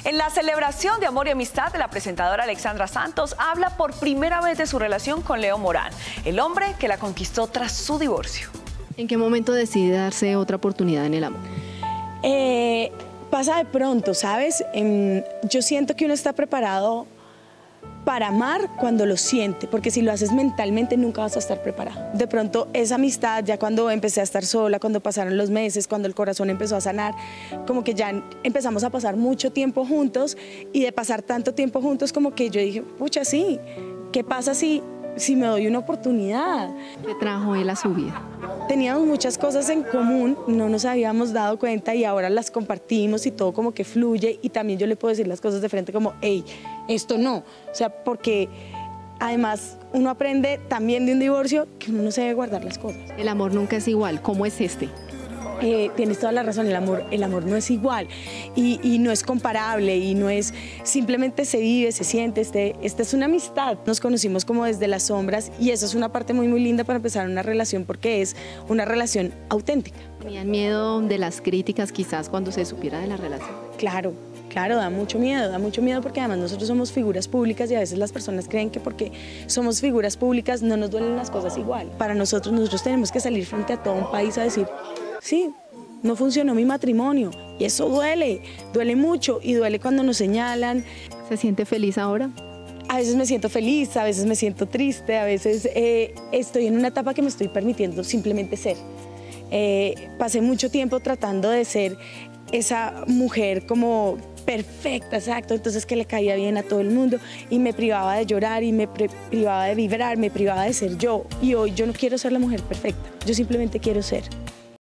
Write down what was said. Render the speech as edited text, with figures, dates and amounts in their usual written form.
En la celebración de amor y amistad, la presentadora Alexandra Santos habla por primera vez de su relación con Leo Morán, el hombre que la conquistó tras su divorcio. ¿En qué momento decide darse otra oportunidad en el amor? Pasa de pronto, ¿sabes? Yo siento que uno está preparado para amar cuando lo siente, porque si lo haces mentalmente nunca vas a estar preparado. De pronto esa amistad, ya cuando empecé a estar sola, cuando pasaron los meses, cuando el corazón empezó a sanar, como que ya empezamos a pasar mucho tiempo juntos, y de pasar tanto tiempo juntos como que yo dije, pucha, sí, ¿qué pasa si me doy una oportunidad? ¿Qué trajo él a su vida? Teníamos muchas cosas en común, no nos habíamos dado cuenta y ahora las compartimos y todo como que fluye, y también yo le puedo decir las cosas de frente como, hey, esto no. O sea, porque además uno aprende también de un divorcio que uno no se debe guardar las cosas. El amor nunca es igual. ¿Cómo es este? Tienes toda la razón, el amor no es igual y no es comparable y no es, simplemente se vive, se siente, esta es una amistad. Nos conocimos como desde las sombras y eso es una parte muy muy linda para empezar una relación porque es una relación auténtica. ¿Tenían miedo de las críticas quizás cuando se supiera de la relación? Claro, da mucho miedo porque además nosotros somos figuras públicas y a veces las personas creen que porque somos figuras públicas no nos duelen las cosas igual. Para nosotros tenemos que salir frente a todo un país a decir, sí, no funcionó mi matrimonio y eso duele mucho y duele cuando nos señalan. ¿Se siente feliz ahora? A veces me siento feliz, a veces me siento triste, a veces estoy en una etapa que me estoy permitiendo simplemente ser. Pasé mucho tiempo tratando de ser esa mujer como perfecta, exacto, entonces que le caía bien a todo el mundo y me privaba de llorar y me privaba de vibrar, me privaba de ser yo, y hoy yo no quiero ser la mujer perfecta, yo simplemente quiero ser.